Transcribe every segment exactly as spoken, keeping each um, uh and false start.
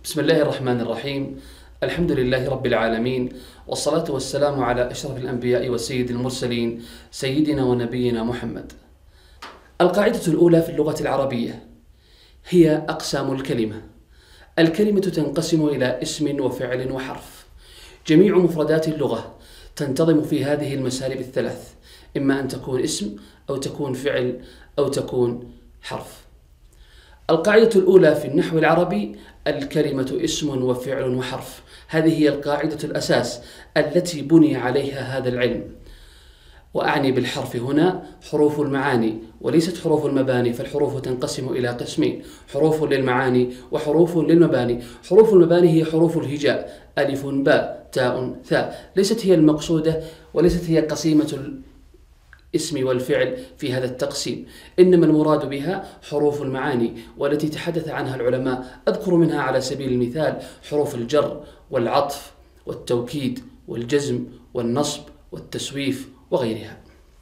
بسم الله الرحمن الرحيم. الحمد لله رب العالمين، والصلاة والسلام على أشرف الأنبياء وسيد المرسلين سيدنا ونبينا محمد. القاعدة الأولى في اللغة العربية هي أقسام الكلمة. الكلمة تنقسم إلى اسم وفعل وحرف. جميع مفردات اللغة تنتظم في هذه المسالب الثلاث، إما أن تكون اسم أو تكون فعل أو تكون حرف. القاعدة الأولى في النحو العربي: الكلمة اسم وفعل وحرف. هذه هي القاعدة الأساس التي بني عليها هذا العلم. وأعني بالحرف هنا حروف المعاني وليست حروف المباني، فالحروف تنقسم إلى قسمين: حروف للمعاني وحروف للمباني. حروف المباني هي حروف الهجاء: ألف باء تاء ثاء، ليست هي المقصودة وليست هي قسيمة الاسم والفعل في هذا التقسيم، إنما المراد بها حروف المعاني والتي تحدث عنها العلماء. أذكر منها على سبيل المثال حروف الجر والعطف والتوكيد والجزم والنصب والتسويف وغيرها.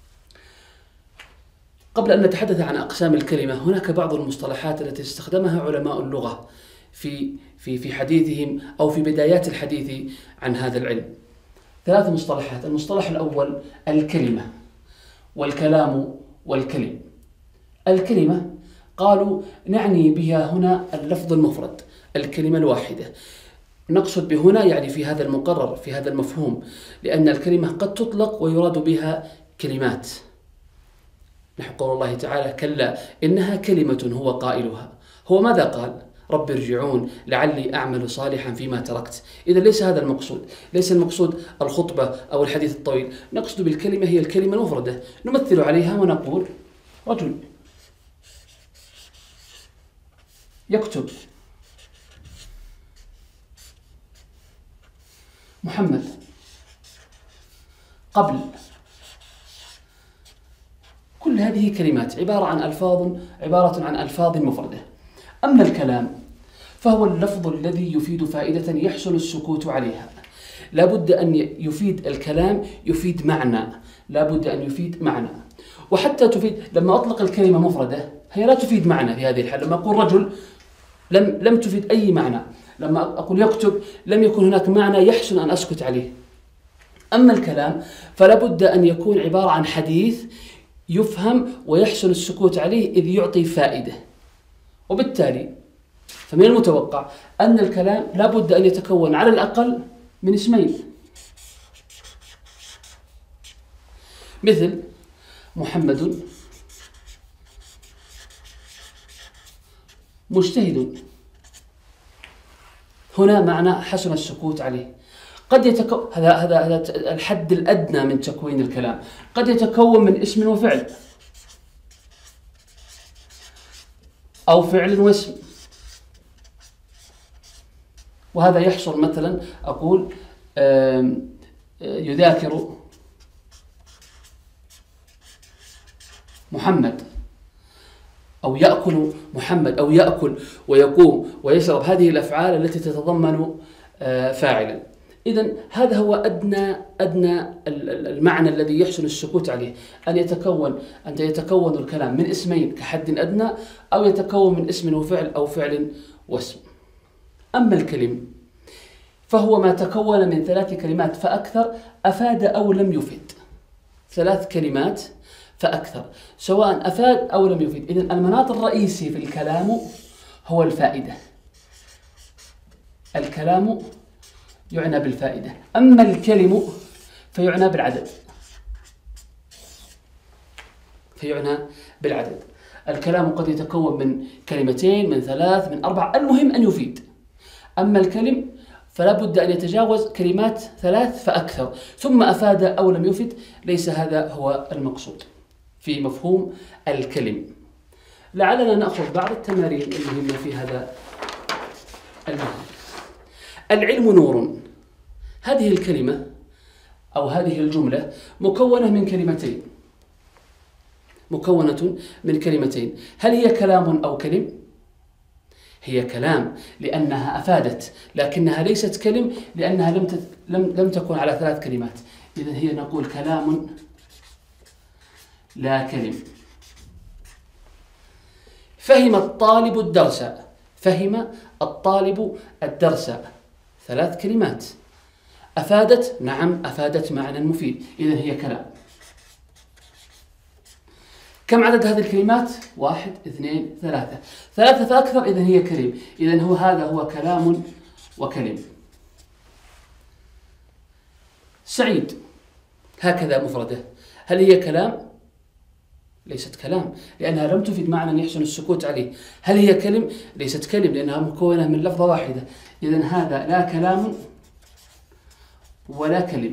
قبل أن نتحدث عن أقسام الكلمة، هناك بعض المصطلحات التي استخدمها علماء اللغة في في في حديثهم أو في بدايات الحديث عن هذا العلم. ثلاث مصطلحات. المصطلح الأول الكلمة والكلام والكلم. الكلمة قالوا نعني بها هنا اللفظ المفرد، الكلمة الواحدة. نقصد بهنا يعني في هذا المقرر، في هذا المفهوم، لأن الكلمة قد تطلق ويراد بها كلمات، نحو قول الله تعالى: كلا إنها كلمة هو قائلها. هو ماذا قال؟ رب ارجعون لعلي أعمل صالحا فيما تركت. إذا ليس هذا المقصود، ليس المقصود الخطبة أو الحديث الطويل. نقصد بالكلمة هي الكلمة المفردة. نمثل عليها ونقول: رجل يكتب، محمد قبل. كل هذه كلمات عبارة عن ألفاظ عبارة عن ألفاظ مفردة. أما الكلام فهو اللفظ الذي يفيد فائدة يحسن السكوت عليها. لا بد أن يفيد الكلام يفيد معنى، لا بد أن يفيد معنى. وحتى تفيد، لما أطلق الكلمة مفردة هي لا تفيد معنى في هذه الحالة. لما أقول رجل لم لم تفيد أي معنى. لما أقول يكتب لم يكن هناك معنى يحسن أن أسكت عليه. أما الكلام فلا بد أن يكون عبارة عن حديث يفهم ويحسن السكوت عليه إذ يعطي فائدة. وبالتالي فمن المتوقع أن الكلام لا بد أن يتكون على الأقل من اسمين، مثل محمد مجتهد. هنا معنى حسن السكوت عليه. قد يتكون هذا هذا هذا الحد الأدنى من تكوين الكلام. قد يتكون من اسم وفعل أو فعل واسم. وهذا يحصل مثلا أقول يذاكر محمد، أو يأكل محمد، أو يأكل ويقوم ويشرب. هذه الأفعال التي تتضمن فاعلا. إذن هذا هو أدنى أدنى المعنى الذي يحسن السكوت عليه، أن يتكون أن يتكون الكلام من اسمين كحد أدنى، أو يتكون من اسم وفعل أو فعل واسم. أما الكلم فهو ما تكون من ثلاث كلمات فأكثر أفاد أو لم يفيد. ثلاث كلمات فأكثر سواء أفاد أو لم يفيد. إذن المناط الرئيسي في الكلام هو الفائدة. الكلام يعنى بالفائدة. أما الكلم فيعنى بالعدد. فيعنى بالعدد. الكلام قد يتكون من كلمتين، من ثلاث، من أربع، المهم أن يفيد. أما الكلم فلا بد أن يتجاوز كلمات ثلاث فأكثر، ثم أفاد أو لم يفد. ليس هذا هو المقصود في مفهوم الكلم. لعلنا نأخذ بعض التمارين المهمة في هذا المعنى. العلم نور. هذه الكلمة أو هذه الجملة مكونة من كلمتين. مكونة من كلمتين. هل هي كلام أو كلم؟ هي كلام لأنها أفادت، لكنها ليست كلم لأنها لم لم لم تكن على ثلاث كلمات. إذن هي نقول كلام لا كلم. فهم الطالب الدرس. فهم الطالب الدرس، ثلاث كلمات. أفادت، نعم أفادت معنى مفيد، إذن هي كلام. كم عدد هذه الكلمات؟ واحد، اثنين، ثلاثة. ثلاثة فأكثر، إذن هي كلم. إذن هو هذا هو كلام وكلم. سعيد هكذا مفردة، هل هي كلام؟ ليست كلام، لأنها لم تفد معنى يحسن السكوت عليه. هل هي كلم؟ ليست كلم، لأنها مكونة من لفظة واحدة. إذن هذا لا كلام ولا كلم.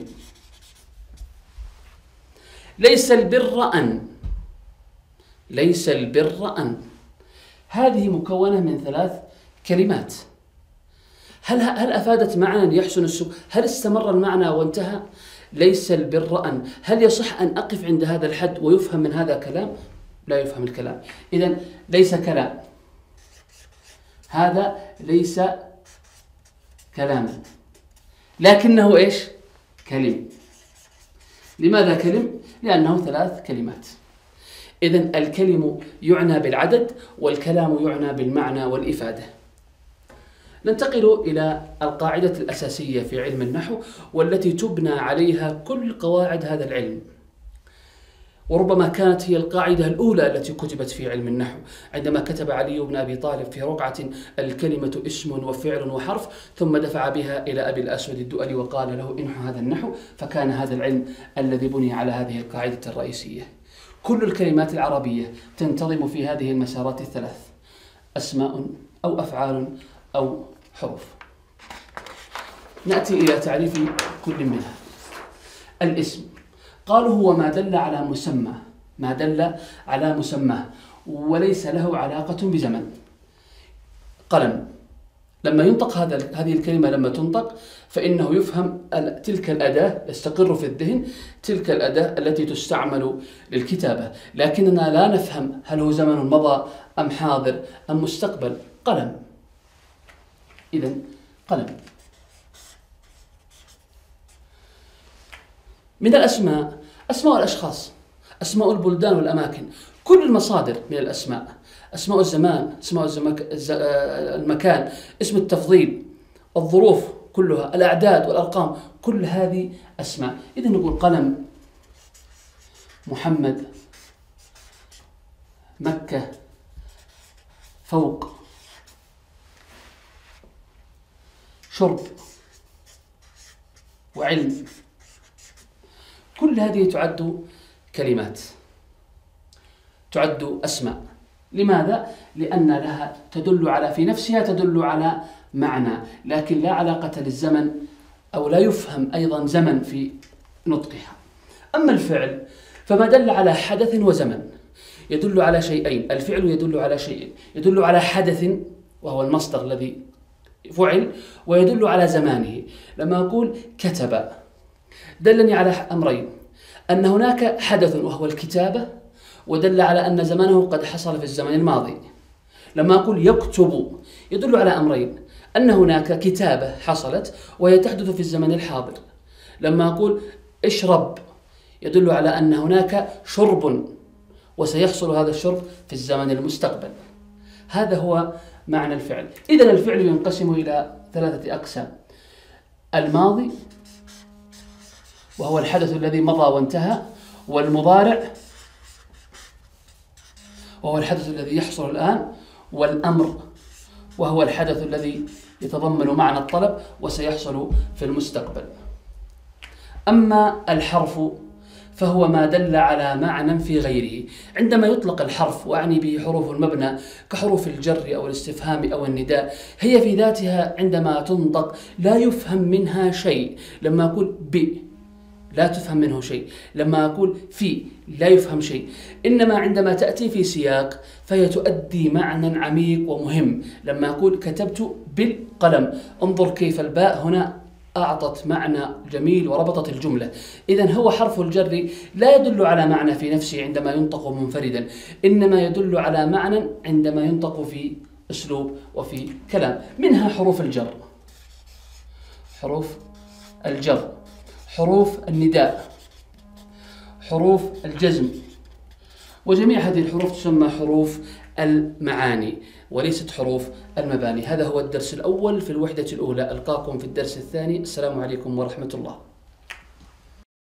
ليس البر أن، ليس البر أن، هذه مكونة من ثلاث كلمات. هل هل أفادت معنى يحسن السكوت؟ هل استمر المعنى وانتهى؟ ليس البر أن، هل يصح أن أقف عند هذا الحد ويفهم من هذا كلام؟ لا يفهم الكلام. إذن ليس كلام، هذا ليس كلاما، لكنه إيش؟ كلم. لماذا كلم؟ لأنه ثلاث كلمات. إذن الكلم يعنى بالعدد، والكلام يعنى بالمعنى والإفادة. ننتقل إلى القاعدة الأساسية في علم النحو، والتي تبنى عليها كل قواعد هذا العلم، وربما كانت هي القاعدة الأولى التي كتبت في علم النحو، عندما كتب علي بن أبي طالب في رقعة: الكلمة اسم وفعل وحرف، ثم دفع بها إلى أبي الأسود الدؤلي وقال له: انحو هذا النحو. فكان هذا العلم الذي بني على هذه القاعدة الرئيسية. كل الكلمات العربية تنتظم في هذه المسارات الثلاث: أسماء أو أفعال أو حروف. نأتي إلى تعريف كل منها. الاسم قالوا هو ما دل على مسمى، ما دل على مسمى وليس له علاقة بزمن. قلم، لما ينطق هذا هذه الكلمة لما تنطق فإنه يفهم تلك الأداة، يستقر في الذهن تلك الأداة التي تستعمل للكتابة، لكننا لا نفهم هل هو زمن مضى أم حاضر أم مستقبل. قلم، إذن قلم. من الأسماء أسماء الأشخاص، أسماء البلدان والأماكن، كل المصادر من الأسماء، أسماء الزمان، أسماء المكان، اسم التفضيل، الظروف كلها، الأعداد والأرقام، كل هذه أسماء. إذن نقول قلم، محمد، مكة، فوق، شرب، وعلم، كل هذه تعد كلمات، تعد أسماء. لماذا؟ لأن لها تدل على في نفسها تدل على معنى، لكن لا علاقة للزمن أو لا يفهم أيضا زمن في نطقها. أما الفعل فما دل على حدث وزمن، يدل على شيئين. الفعل يدل على شيء، يدل على حدث وهو المصدر الذي فعل، ويدل على زمانه. لما أقول كتب دلني على أمرين: أن هناك حدث وهو الكتابة، ودل على أن زمانه قد حصل في الزمن الماضي. لما أقول يكتب يدل على أمرين: أن هناك كتابة حصلت وهي تحدث في الزمن الحاضر. لما أقول اشرب يدل على أن هناك شرب وسيحصل هذا الشرب في الزمن المستقبل. هذا هو معنى الفعل. إذن الفعل ينقسم إلى ثلاثة أقسام: الماضي وهو الحدث الذي مضى وانتهى، والمضارع وهو الحدث الذي يحصل الآن، والأمر وهو الحدث الذي يتضمن معنى الطلب وسيحصل في المستقبل. أما الحرف فهو ما دل على معنى في غيره. عندما يطلق الحرف وأعني به حروف المبنى كحروف الجر أو الاستفهام أو النداء، هي في ذاتها عندما تنطق لا يفهم منها شيء. لما أقول ب لا تفهم منه شيء، لما أقول في لا يفهم شيء، إنما عندما تأتي في سياق فهي تؤدي معنى عميق ومهم. لما أقول كتبت بالقلم، انظر كيف الباء هنا أعطت معنى جميل وربطت الجملة. إذن هو حرف الجر لا يدل على معنى في نفسه عندما ينطق منفردا، إنما يدل على معنى عندما ينطق في أسلوب وفي كلام. منها حروف الجر، حروف الجر، حروف النداء، حروف الجزم، وجميع هذه الحروف تسمى حروف المعاني. وليست حروف المباني. هذا هو الدرس الأول في الوحدة الأولى. ألقاكم في الدرس الثاني. السلام عليكم ورحمة الله.